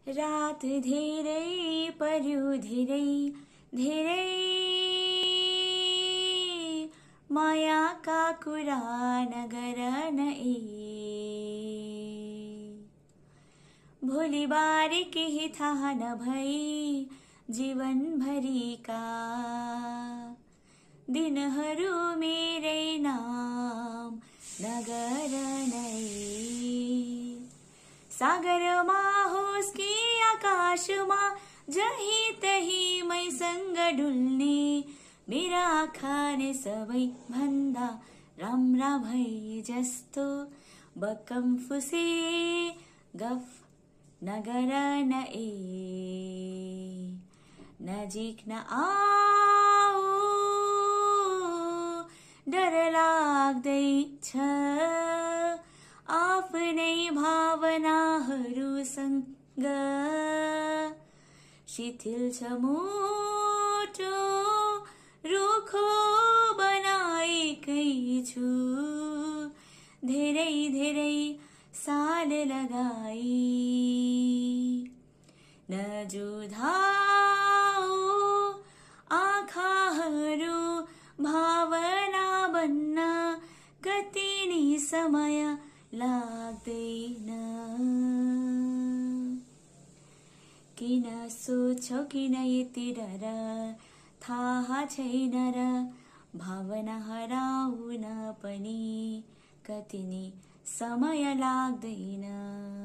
रात धेरै पर्यो धेरै धेरै मायाका कुरा नगर न भोलि बारे केही थाहा नभई जीवनभरिका दिनहरू मेरै नाम नगर नै सागरमा होस् कि आकाशमा जही तही मैसँग डुल्ने मेरा आँखाले सबै भन्दा राम्रा भए जस्तो बकम फुसे गफ नगर न नजिक न आओ डर लाग्दैछ आफ्नै भावनाहरूसँग शिथिल छ मुटु रुखो बनाएकै छु धेरै धेरै साल लगाई नजुधाऊ आँखाहरू भावना बन्न कति नै समय लाग्दैन किन सोच्छौ किन यति डर थाहा छैन र भावना हराउन पनि कति नै समय लाग्दैन।